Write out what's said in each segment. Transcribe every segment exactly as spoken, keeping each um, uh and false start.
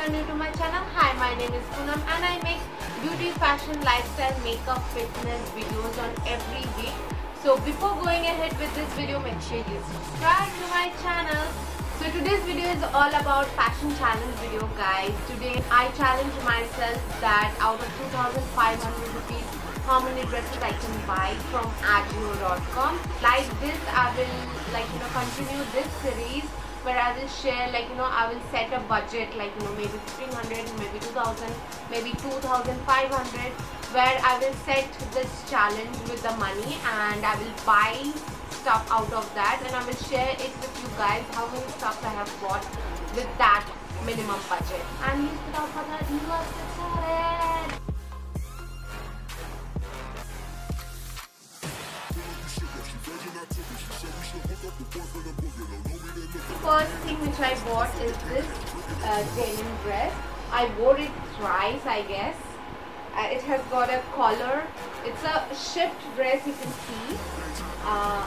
you're new to my channel, hi, my name is Poonam and I make beauty, fashion, lifestyle, makeup, fitness videos on every week. So before going ahead with this video, make sure you subscribe to my channel. So today's video is all about fashion challenge video, guys. Today I challenge myself that out of two thousand five hundred rupees, how many dresses I can buy from Ajio dot com. Like this, I will like you know continue this series where I will share like you know I will set a budget like you know maybe fifteen hundred, maybe two thousand, maybe two thousand five hundred, where I will set this challenge with the money and I will buy stuff out of that and I will share it with you guys how many stuff I have bought with that minimum budget. And without further ado, let's get started. First thing which I bought is this uh, denim dress. I wore it thrice, I guess. Uh, it has got a collar. It's a shift dress, you can see. Uh,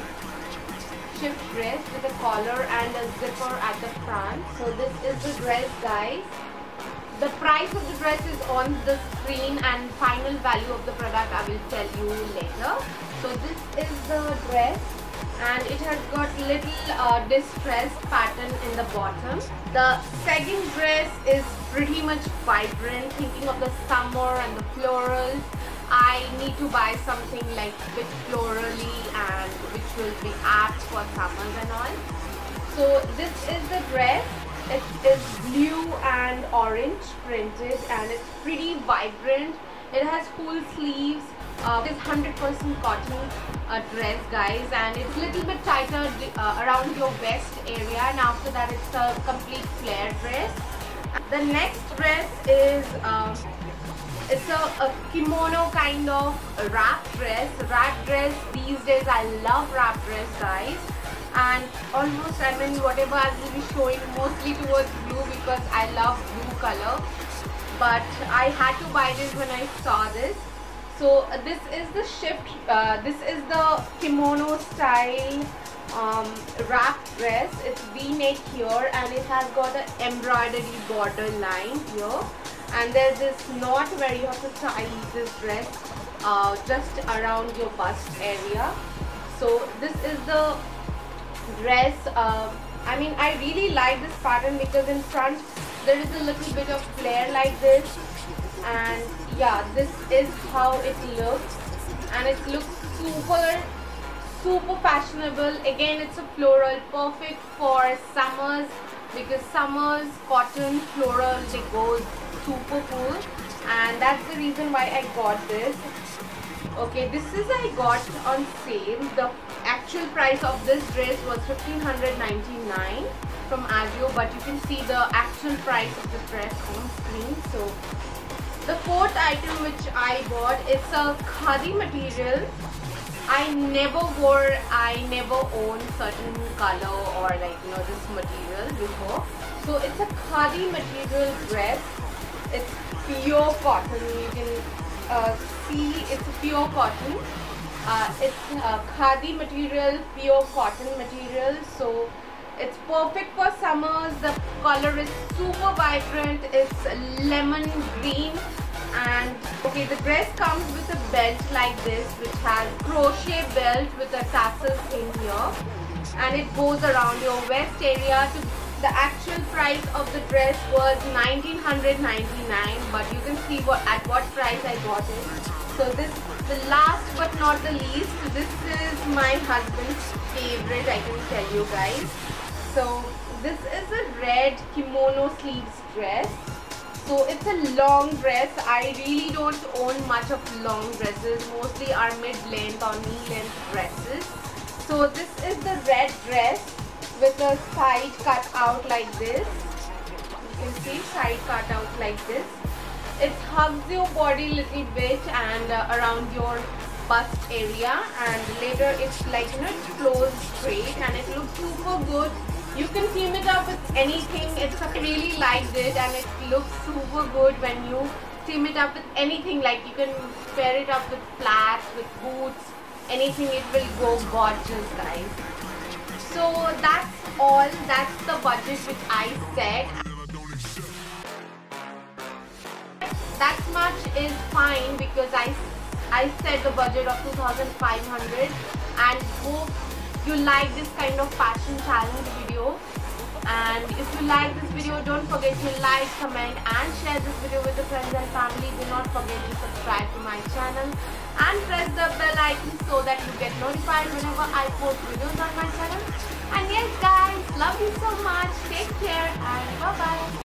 shift dress with a collar and a zipper at the front. So this is the dress, guys. The price of the dress is on the screen and final value of the product I will tell you later. So this is the dress and it has got little uh, distressed pattern in the bottom. The second dress is pretty much vibrant, thinking of the summer and the florals. I need to buy something like bit florally and which will be apt for summers and all. So this is the dress. It is blue and orange printed and it's pretty vibrant. It has full sleeves. Uh, it is one hundred percent cotton uh, dress, guys, and it's a little bit tighter uh, around your waist area, and after that it's a complete flare dress. The next dress is um, it's a, a kimono kind of wrap dress. Wrap dress these days, I love wrap dress, guys, and almost I mean whatever I will be showing mostly towards blue because I love blue color, but I had to buy this when I saw this. So uh, this is the shift, uh, this is the kimono style um, wrap dress. It's V-neck here and it has got an embroidery border line here. And there's this knot where you have to tie this dress uh, just around your bust area. So this is the dress. Uh, I mean, I really like this pattern because in front there is a little bit of flare like this. And yeah, this is how it looks, and it looks super super fashionable. Again, it's a floral, perfect for summers because summers cotton floral, they go super cool, and that's the reason why I got this. Okay, this is I got on sale. The actual price of this dress was fifteen ninety-nine from Ajio, but you can see the actual price of the dress on screen. So the fourth item which I bought, it's a khadi material. I never wore, I never owned certain color or like you know this material before. So it's a khadi material dress. It's pure cotton. You can uh, see it's pure cotton. Uh, it's a khadi material, pure cotton material. So it's perfect for summers. The color is super vibrant. It's lemon green. And okay, the dress comes with a belt like this which has crochet belt with a tassels in here, and it goes around your waist area. To the actual price of the dress was nineteen ninety-nine, but you can see what at what price I got it. So this, the last but not the least, this is my husband's favorite, I can tell you guys. So this is a red kimono sleeves dress. So it's a long dress. I really don't own much of long dresses. Mostly are mid-length or knee-length dresses. So this is the red dress with a side cut out like this. You can see side cut out like this. It hugs your body little bit and uh, around your bust area, and later it's like you know it flows straight and it looks super good. You can team it up with anything. It's I really liked it and it looks super good when you team it up with anything. Like you can pair it up with flats, with boots, anything. It will go gorgeous, guys. So that's all. That's the budget which I set. that much is fine because I I set the budget of two thousand five hundred, and hope you like this kind of fashion challenge video. And if you like this video, don't forget to like, comment and share this video with your friends and family. Do not forget to subscribe to my channel and press the bell icon so that you get notified whenever I post videos on my channel. And yes guys, love you so much. Take care and bye bye.